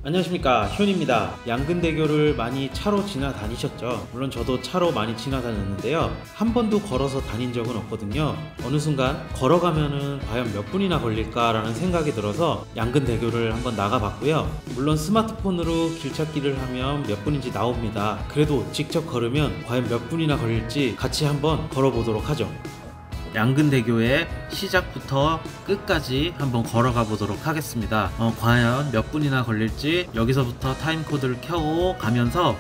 안녕하십니까, 효입니다. 양근대교를 많이 차로 지나다니셨죠? 물론 저도 차로 많이 지나다녔는데요, 한 번도 걸어서 다닌 적은 없거든요. 어느 순간 걸어가면은 과연 몇 분이나 걸릴까 라는 생각이 들어서 양근대교를 한번 나가봤고요. 물론 스마트폰으로 길찾기를 하면 몇 분인지 나옵니다. 그래도 직접 걸으면 과연 몇 분이나 걸릴지 같이 한번 걸어보도록 하죠. 양근대교의 시작부터 끝까지 한번 걸어가 보도록 하겠습니다. 과연 몇 분이나 걸릴지 여기서부터 타임코드를 켜고 가면서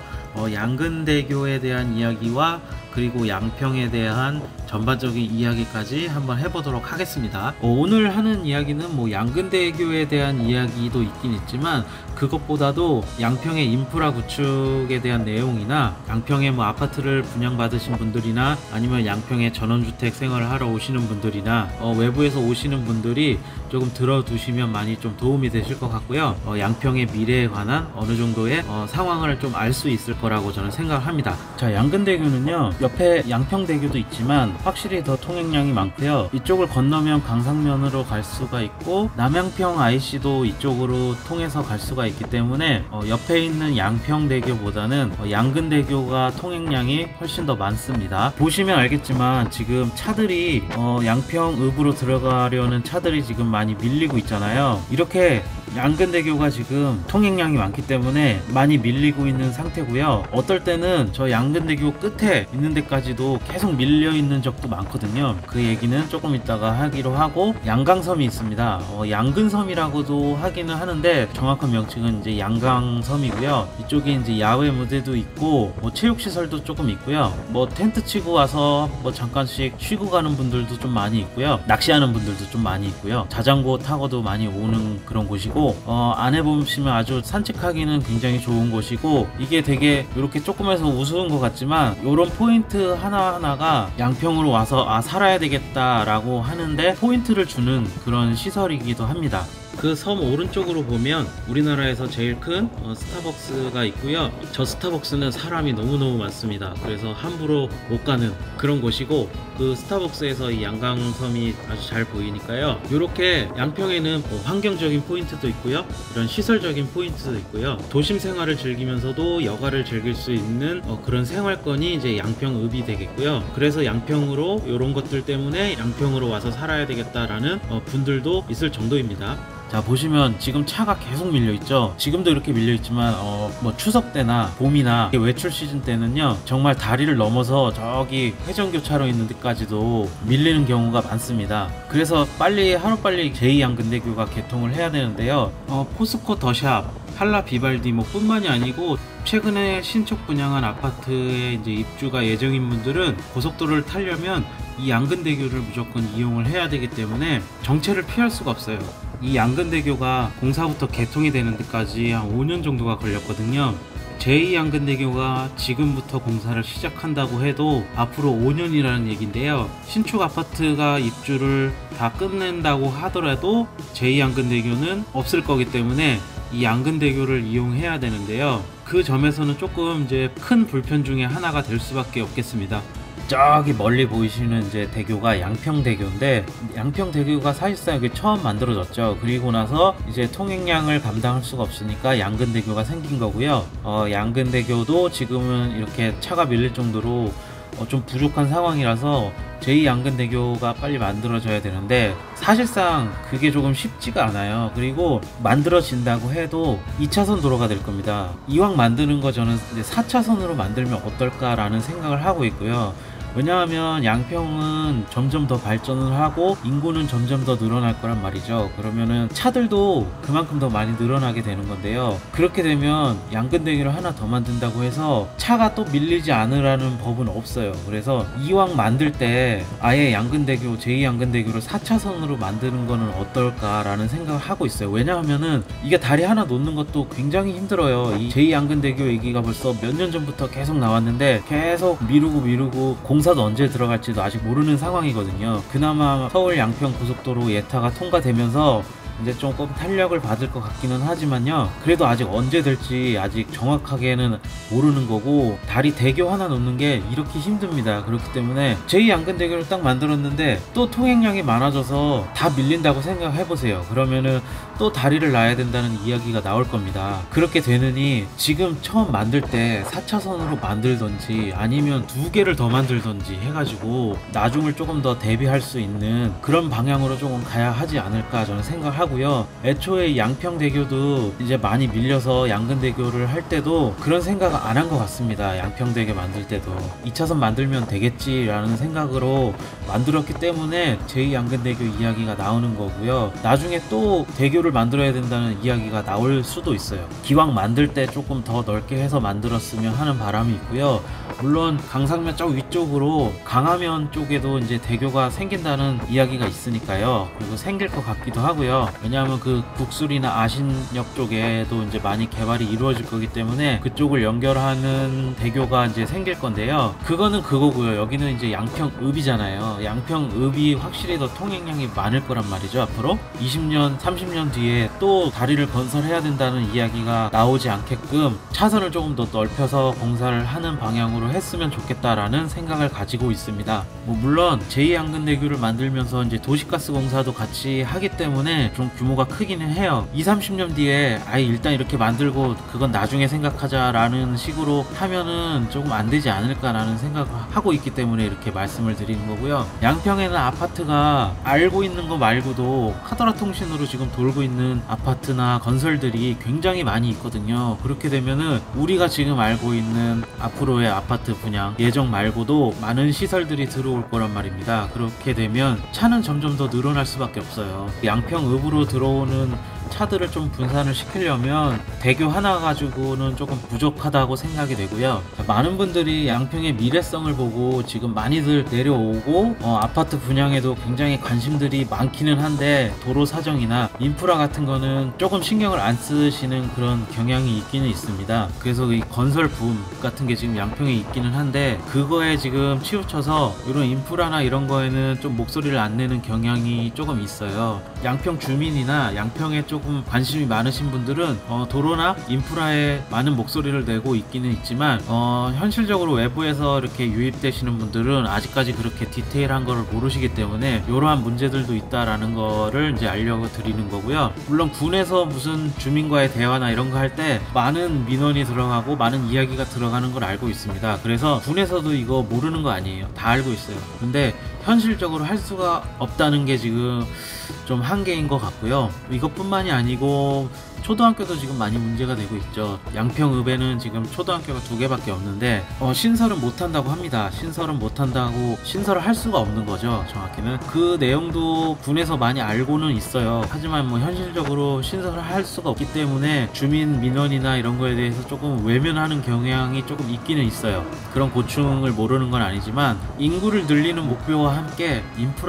양근대교에 대한 이야기와 그리고 양평에 대한 전반적인 이야기까지 한번 해보도록 하겠습니다. 오늘 하는 이야기는 양근대교에 대한 이야기도 있긴 있지만, 그것보다도 양평의 인프라 구축에 대한 내용이나 양평에 아파트를 분양받으신 분들이나 아니면 양평에 전원주택 생활을 하러 오시는 분들이나 외부에서 오시는 분들이 조금 들어두시면 많이 좀 도움이 되실 것 같고요. 양평의 미래에 관한 어느 정도의 상황을 좀 알 수 있을 거라고 저는 생각합니다. 자, 양근대교는요, 옆에 양평대교도 있지만 확실히 더 통행량이 많고요. 이쪽을 건너면 강상면으로 갈 수가 있고, 남양평 IC도 이쪽으로 통해서 갈 수가 있기 때문에 옆에 있는 양평대교보다는 양근대교가 통행량이 훨씬 더 많습니다. 보시면 알겠지만 지금 차들이 양평읍으로 들어가려는 차들이 지금 많이 밀리고 있잖아요. 이렇게 양근대교가 지금 통행량이 많기 때문에 많이 밀리고 있는 상태고요. 어떨 때는 저 양근대교 끝에 있는 데까지도 계속 밀려 있는 적도 많거든요. 그 얘기는 조금 이따가 하기로 하고, 양강섬이 있습니다. 양근섬이라고도 하기는 하는데 정확한 명칭은 이제 양강섬이고요. 이쪽에 이제 야외 무대도 있고 체육시설도 조금 있고요. 텐트 치고 와서 잠깐씩 쉬고 가는 분들도 좀 많이 있고요. 낚시하는 분들도 좀 많이 있고요. 자전거 타고도 많이 오는 그런 곳이고, 안에 보시면 아주 산책하기는 굉장히 좋은 곳이고, 이게 되게 이렇게 조금해서 우스운 것 같지만 이런 포인트 하나하나가 양평으로 와서 살아야 되겠다 라고 하는데 포인트를 주는 그런 시설이기도 합니다. 그 섬 오른쪽으로 보면 우리나라에서 제일 큰 스타벅스가 있고요. 저 스타벅스는 사람이 너무너무 많습니다. 그래서 함부로 못 가는 그런 곳이고, 그 스타벅스에서 이 양강섬이 아주 잘 보이니까요. 이렇게 양평에는 환경적인 포인트도 있고요, 이런 시설적인 포인트도 있고요, 도심 생활을 즐기면서도 여가를 즐길 수 있는 그런 생활권이 이제 양평읍이 되겠고요. 그래서 양평으로 이런 것들 때문에 양평으로 와서 살아야 되겠다라는 분들도 있을 정도입니다. 자, 보시면 지금 차가 계속 밀려있죠. 지금도 이렇게 밀려있지만 추석 때나 봄이나 외출 시즌 때는요, 정말 다리를 넘어서 저기 회전교차로 있는 데까지도 밀리는 경우가 많습니다. 그래서 하루빨리 제2양근대교가 개통을 해야 되는데요, 포스코 더샵, 한라 비발디 뿐만이 아니고 최근에 신축 분양한 아파트에 이제 입주가 예정인 분들은 고속도로를 타려면 이 양근대교를 무조건 이용을 해야 되기 때문에 정체를 피할 수가 없어요. 이 양근대교가 공사부터 개통이 되는 데까지 한 5년 정도가 걸렸거든요. 제2양근대교가 지금부터 공사를 시작한다고 해도 앞으로 5년이라는 얘기인데요, 신축 아파트가 입주를 다 끝낸다고 하더라도 제2양근대교는 없을 거기 때문에 이 양근대교를 이용해야 되는데요, 그 점에서는 조금 이제 큰 불편 중에 하나가 될 수밖에 없겠습니다. 저기 멀리 보이시는 이제 대교가 양평대교인데, 양평대교가 사실상 이게 처음 만들어졌죠. 그리고 나서 이제 통행량을 감당할 수가 없으니까 양근대교가 생긴 거고요. 양근대교도 지금은 이렇게 차가 밀릴 정도로 좀 부족한 상황이라서 제2양근대교가 빨리 만들어져야 되는데, 사실상 그게 조금 쉽지가 않아요. 그리고 만들어진다고 해도 2차선 도로가 될 겁니다. 이왕 만드는 거 저는 이제 4차선으로 만들면 어떨까라는 생각을 하고 있고요. 왜냐하면 양평은 점점 더 발전을 하고 인구는 점점 더 늘어날 거란 말이죠. 그러면은 차들도 그만큼 더 많이 늘어나게 되는 건데요, 그렇게 되면 양근대교를 하나 더 만든다고 해서 차가 또 밀리지 않으라는 법은 없어요. 그래서 이왕 만들 때 아예 양근대교, 제2양근대교를 4차선으로 만드는 거는 어떨까라는 생각을 하고 있어요. 왜냐하면은 이게 다리 하나 놓는 것도 굉장히 힘들어요. 이 제2양근대교 얘기가 벌써 몇 년 전부터 계속 나왔는데 계속 미루고 공사도 언제 들어갈지도 아직 모르는 상황이거든요. 그나마 서울 양평 고속도로 예타가 통과되면서 이제 조금 탄력을 받을 것 같기는 하지만요, 그래도 아직 언제 될지 아직 정확하게는 모르는 거고, 다리 대교 하나 놓는 게 이렇게 힘듭니다. 그렇기 때문에 제2양근대교를 딱 만들었는데 또 통행량이 많아져서 다 밀린다고 생각해보세요. 그러면은 또 다리를 놔야 된다는 이야기가 나올 겁니다. 그렇게 되느니 지금 처음 만들 때 4차선으로 만들던지 아니면 2개를 더 만들던지 해가지고 나중을 조금 더 대비할 수 있는 그런 방향으로 조금 가야 하지 않을까 저는 생각을 하고요. 애초에 양평대교도 이제 많이 밀려서 양근대교를 할 때도 그런 생각 안 한 것 같습니다. 양평대교 만들 때도 2차선 만들면 되겠지 라는 생각으로 만들었기 때문에 제2양근대교 이야기가 나오는 거고요. 나중에 또 대교를 만들어야 된다는 이야기가 나올 수도 있어요. 기왕 만들 때 조금 더 넓게 해서 만들었으면 하는 바람이 있고요. 물론 강상면 저 위쪽으로 강화면 쪽에도 이제 대교가 생긴다는 이야기가 있으니까요. 그리고 생길 것 같기도 하고요. 왜냐하면 그 국술이나 아신역 쪽에도 이제 많이 개발이 이루어질 거기 때문에 그쪽을 연결하는 대교가 이제 생길 건데요. 그거는 그거고요. 여기는 이제 양평읍이잖아요. 양평읍이 확실히 더 통행량이 많을 거란 말이죠. 앞으로 20년 30년 뒤에 또 다리를 건설해야 된다는 이야기가 나오지 않게끔 차선을 조금 더 넓혀서 공사를 하는 방향으로 했으면 좋겠다라는 생각을 가지고 있습니다. 물론 제2양근대교를 만들면서 이제 도시가스 공사도 같이 하기 때문에 좀 규모가 크기는 해요. 20-30년 뒤에 아예 일단 이렇게 만들고 그건 나중에 생각하자라는 식으로 하면은 조금 안 되지 않을까라는 생각을 하고 있기 때문에 이렇게 말씀을 드리는 거고요. 양평에는 아파트가 알고 있는 거 말고도 카더라 통신으로 지금 돌고 있는 아파트나 건설들이 굉장히 많이 있거든요. 그렇게 되면은 우리가 지금 알고 있는 앞으로의 아파트 분양 예정 말고도 많은 시설들이 들어올 거란 말입니다. 그렇게 되면 차는 점점 더 늘어날 수밖에 없어요. 양평읍으로 들어오는 차들을 좀 분산을 시키려면 대교 하나 가지고는 조금 부족하다고 생각이 되고요. 많은 분들이 양평의 미래성을 보고 지금 많이들 내려오고 아파트 분양에도 굉장히 관심들이 많기는 한데 도로 사정이나 인프라 같은 거는 조금 신경을 안 쓰시는 그런 경향이 있기는 있습니다. 그래서 이 건설 붐 같은 게 지금 양평에 있기는 한데 그거에 지금 치우쳐서 이런 인프라나 이런 거에는 좀 목소리를 안 내는 경향이 조금 있어요. 양평 주민이나 양평에 조금 관심이 많으신 분들은 도로나 인프라에 많은 목소리를 내고 있기는 있지만 현실적으로 외부에서 이렇게 유입되시는 분들은 아직까지 그렇게 디테일한 거를 모르시기 때문에 이러한 문제들도 있다라는 거를 이제 알려고 드리는 거고요. 물론 군에서 무슨 주민과의 대화나 이런 거 할 때 많은 민원이 들어가고 많은 이야기가 들어가는 걸 알고 있습니다. 그래서 군에서도 이거 모르는 거 아니에요. 다 알고 있어요. 근데 현실적으로 할 수가 없다는 게 지금 좀 한계인 것 같고요. 이것뿐만이 아니고 초등학교도 지금 많이 문제가 되고 있죠. 양평읍에는 지금 초등학교가 2개밖에 없는데 신설은 못한다고 합니다. 신설은 못한다고 신설을 할 수가 없는 거죠. 정확히는 그 내용도 군에서 많이 알고는 있어요. 하지만 뭐 현실적으로 신설을 할 수가 없기 때문에 주민 민원이나 이런 거에 대해서 조금 외면하는 경향이 조금 있기는 있어요. 그런 고충을 모르는 건 아니지만 인구를 늘리는 목표와 함께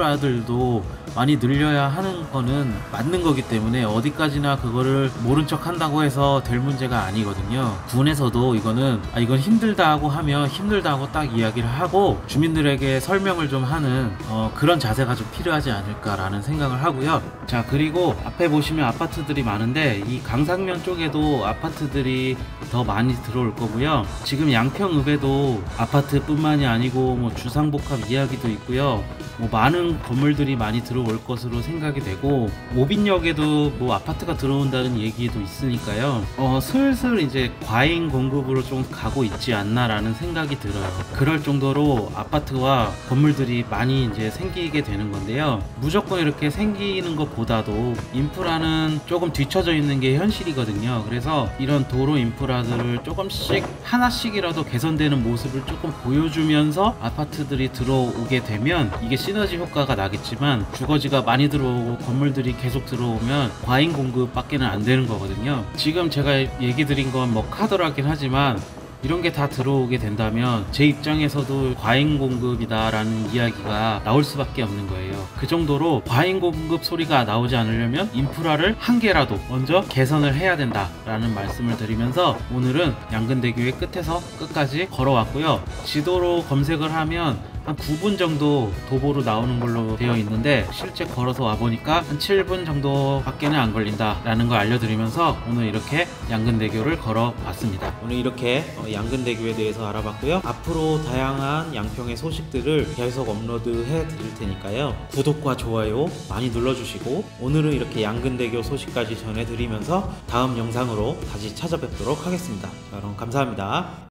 인프라들도 많이 늘려야 하는 거는 맞는 거기 때문에 어디까지나 그거를 모른 척 한다고 해서 될 문제가 아니거든요. 군에서도 이건 힘들다고 하면 힘들다고 딱 이야기를 하고 주민들에게 설명을 좀 하는 그런 자세가 좀 필요하지 않을까라는 생각을 하고요. 자, 그리고 앞에 보시면 아파트들이 많은데 이 강상면 쪽에도 아파트들이 더 많이 들어올 거고요. 지금 양평읍에도 아파트뿐만이 아니고 뭐 주상복합 이야기도 있고요. 뭐 많은 건물들이 많이 들어올 것으로 생각이 되고 모빈역에도 뭐 아파트가 들어온다는 얘기도 있으니까요. 슬슬 이제 과잉 공급으로 좀 가고 있지 않나라는 생각이 들어요. 그럴 정도로 아파트와 건물들이 많이 이제 생기게 되는 건데요. 무조건 이렇게 생기는 것보다도 인프라는 조금 뒤처져 있는 게 현실이거든요. 그래서 이런 도로 인프라들을 조금씩 하나씩이라도 개선되는 모습을 조금 보여주면서 아파트들이 들어오게 되면 이게 시너지 효과가 나겠지만 주거지가 많이 들어오고 건물들이 계속 들어오면 과잉 공급밖에는 안 되는 거거든요. 지금 제가 얘기 드린 건 뭐 카더라긴 하지만 이런 게 다 들어오게 된다면 제 입장에서도 과잉 공급이다 라는 이야기가 나올 수밖에 없는 거예요. 그 정도로 과잉 공급 소리가 나오지 않으려면 인프라를 한 개라도 먼저 개선을 해야 된다 라는 말씀을 드리면서 오늘은 양근대교의 끝에서 끝까지 걸어왔고요. 지도로 검색을 하면 한 9분 정도 도보로 나오는 걸로 되어 있는데 실제 걸어서 와보니까 한 7분 정도 밖에는 안 걸린다 라는 걸 알려드리면서 오늘 이렇게 양근대교를 걸어봤습니다. 오늘 이렇게 양근대교에 대해서 알아봤고요. 앞으로 다양한 양평의 소식들을 계속 업로드해 드릴 테니까요. 구독과 좋아요 많이 눌러주시고 오늘은 이렇게 양근대교 소식까지 전해드리면서 다음 영상으로 다시 찾아뵙도록 하겠습니다. 자, 그럼 감사합니다.